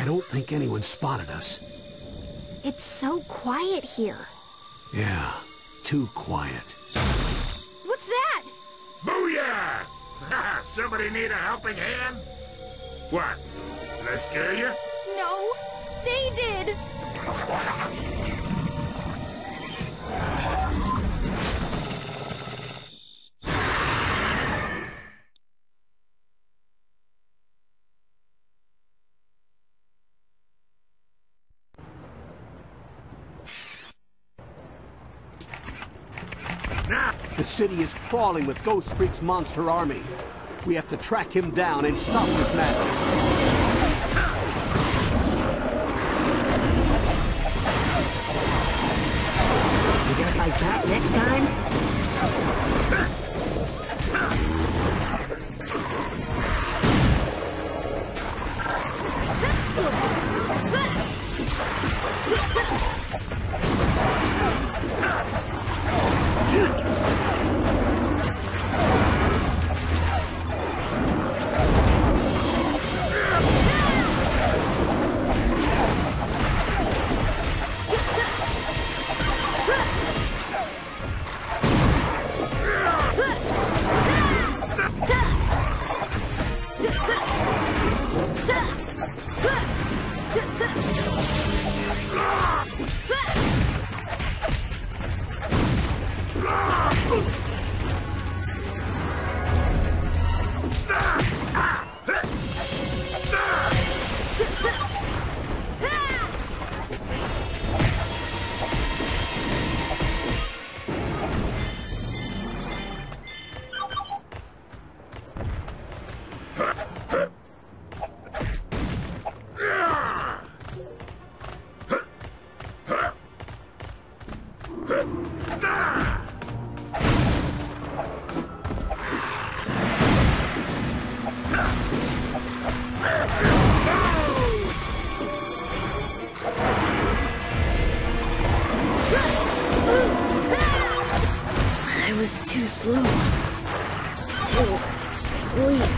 I don't think anyone spotted us. It's so quiet here. Yeah, too quiet. What's that? Booyah! Somebody need a helping hand? What? Did I scare you? No, they did. The city is crawling with Ghost Freak's monster army. We have to track him down and stop this madness. You gonna fight back next time? I was too slow. Too weak.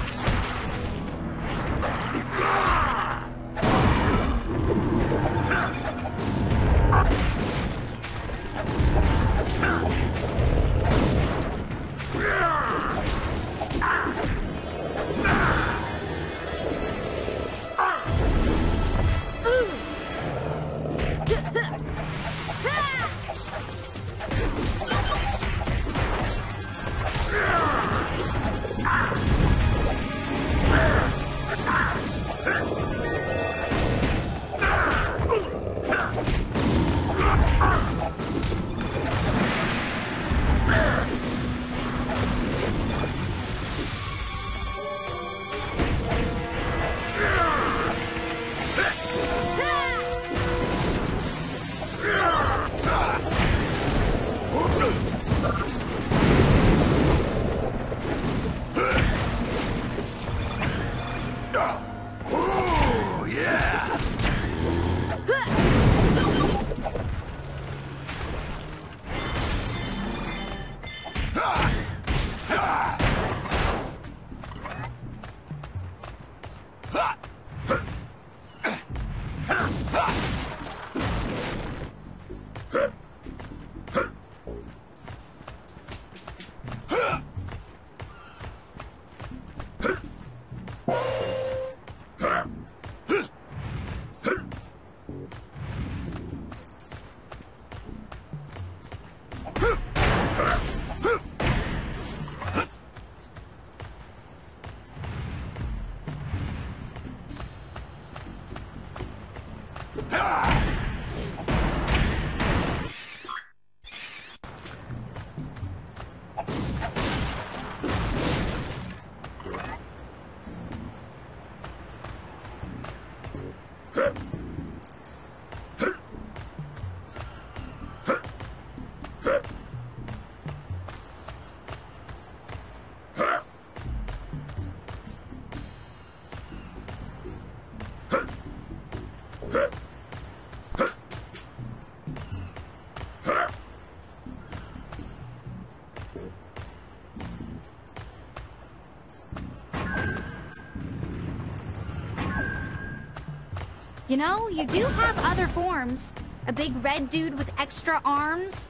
You know, you do have other forms. A big red dude with extra arms.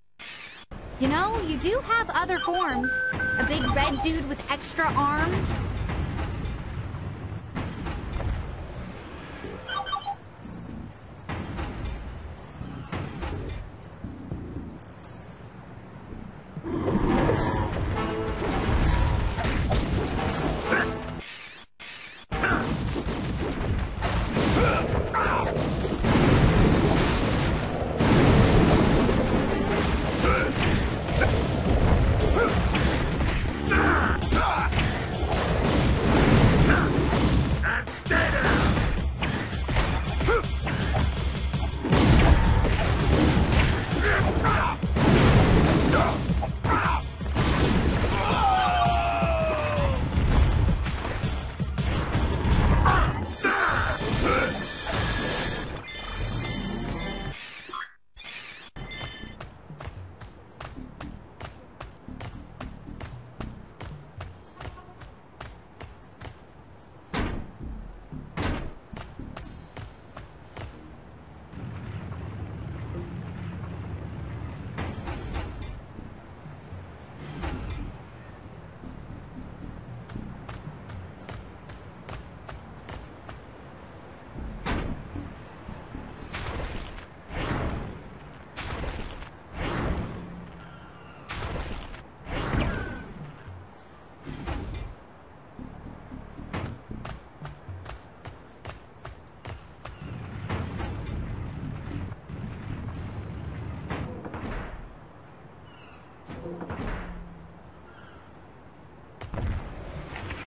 You know, you do have other forms. A big red dude with extra arms.